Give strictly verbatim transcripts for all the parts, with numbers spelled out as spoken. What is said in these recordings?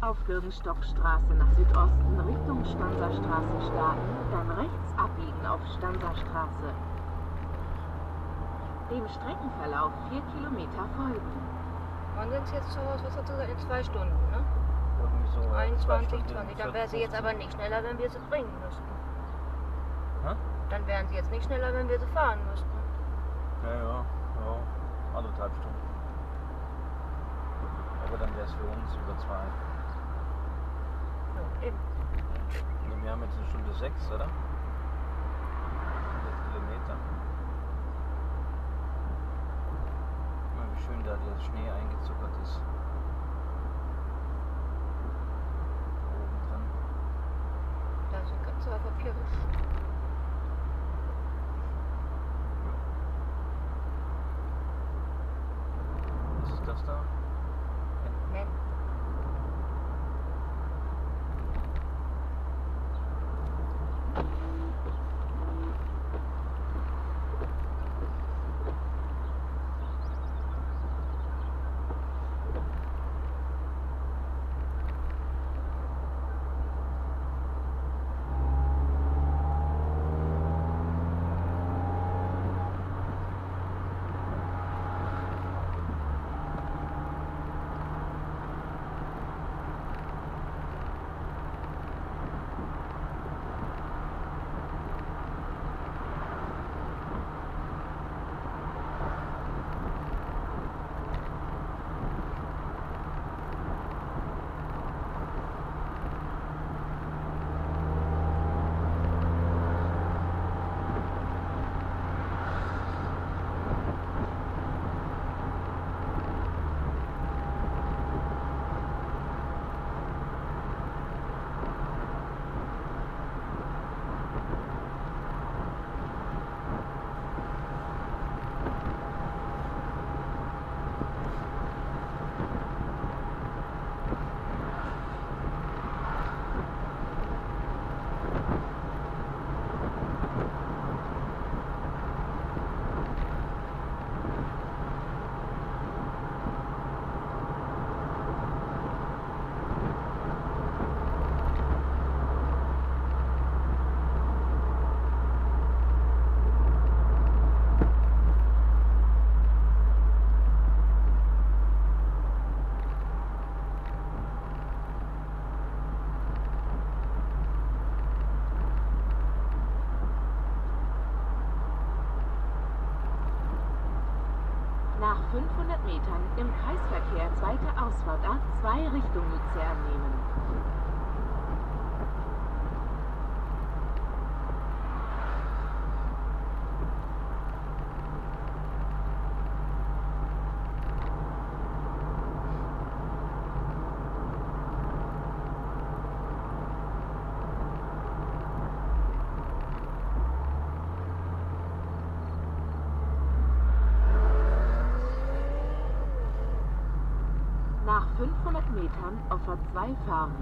auf Birkenstockstraße nach Südosten Richtung Stanserstraße starten, dann rechts abbiegen auf Stanserstraße. Dem Streckenverlauf vier Kilometer folgen. Wann sind Sie jetzt zu Hause? Was hat sie gesagt? In zwei Stunden, ne? Irgendwie so. einundzwanzig, zwanzig. Dann wäre sie jetzt aber nicht schneller, wenn wir sie bringen müssten. Hä? Dann wären sie jetzt nicht schneller, wenn wir sie fahren müssten. Ja, ja, ja. Anderthalb Stunden. Aber dann wäre es für uns über zwei. Ja, eben. Wir haben jetzt eine Stunde sechs, oder? hundert Kilometer. Guck mal, wie schön da der Schnee eingezuckert ist. Oben dran. Da sind ganz auf Papier. Was ist das da? Nein. Nach fünfhundert Metern im Kreisverkehr zweite Ausfahrt A zwei Richtung Luzern nehmen. Nach fünfhundert Metern auf A zwei fahren.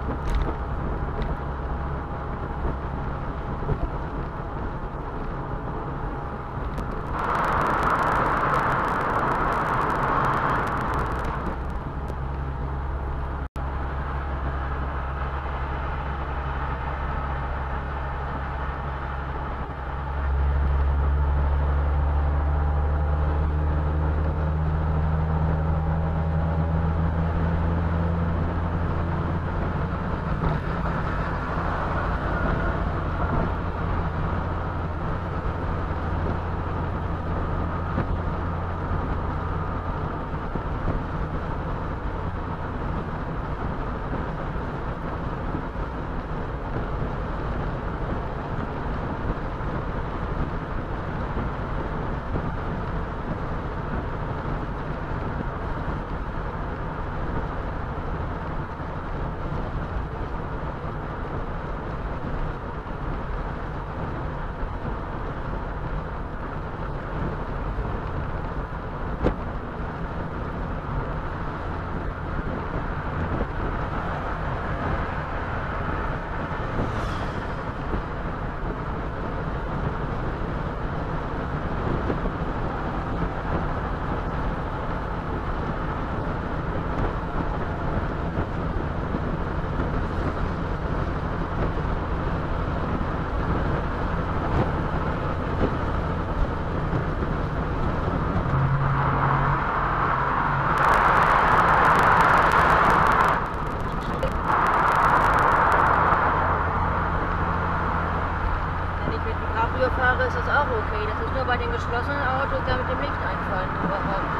fahre, ist das auch okay. Das ist nur bei den geschlossenen Autos, da mit dem Licht einfallen überhaupt.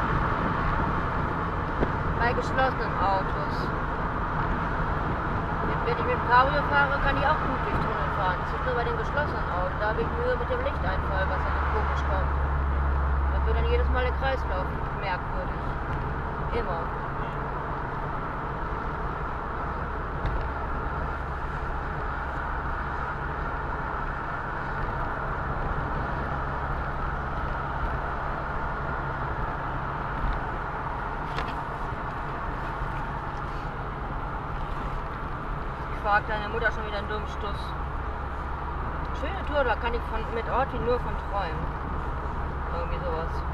Bei geschlossenen Autos. Wenn ich mit dem Cabrio fahre, kann ich auch gut durch Tunnel fahren. Das ist nur bei den geschlossenen Autos. Da habe ich Mühe mit dem Lichteinfall, was dann so komisch kommt. Da wird dann jedes Mal der Kreislauf merkwürdig. Immer. Fragt deine Mutter schon wieder einen dummen Stuss. Schöne Tour, da kann ich von, mit Orti nur von träumen. Irgendwie sowas.